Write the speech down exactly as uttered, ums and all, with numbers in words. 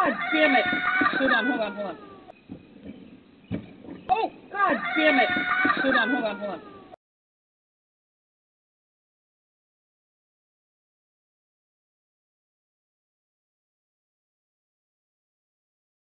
God damn it. Hold on, hold on, hold on. Oh, God damn it. Hold on, hold on, hold on.